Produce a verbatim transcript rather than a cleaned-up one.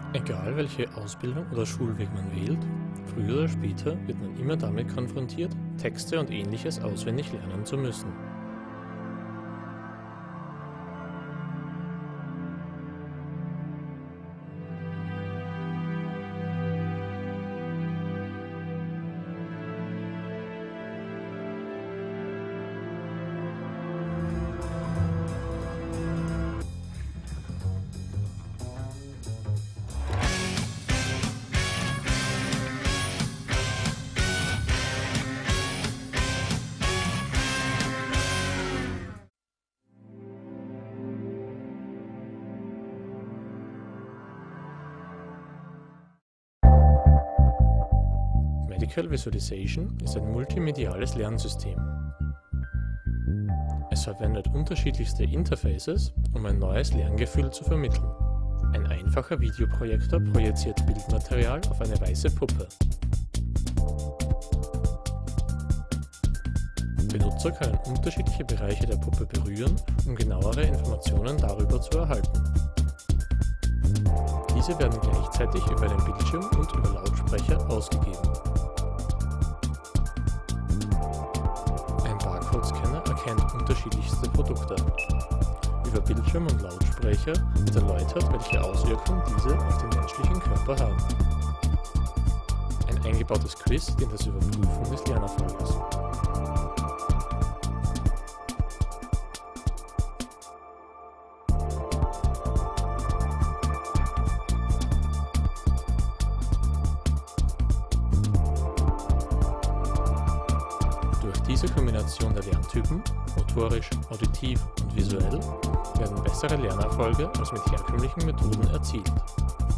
Egal welche Ausbildung oder Schulweg man wählt, früher oder später wird man immer damit konfrontiert, Texte und Ähnliches auswendig lernen zu müssen. Medical Visualization ist ein multimediales Lernsystem. Es verwendet unterschiedlichste Interfaces, um ein neues Lerngefühl zu vermitteln. Ein einfacher Videoprojektor projiziert Bildmaterial auf eine weiße Puppe. Benutzer können unterschiedliche Bereiche der Puppe berühren, um genauere Informationen darüber zu erhalten. Diese werden gleichzeitig über den Bildschirm und über Lautsprecher ausgegeben. Ein Barcode-Scanner erkennt unterschiedlichste Produkte. Über Bildschirm und Lautsprecher wird erläutert, welche Auswirkungen diese auf den menschlichen Körper haben. Ein eingebautes Quiz dient als Überprüfung des Lernerfolges. Durch diese Kombination der Lerntypen, motorisch, auditiv und visuell, werden bessere Lernerfolge als mit herkömmlichen Methoden erzielt.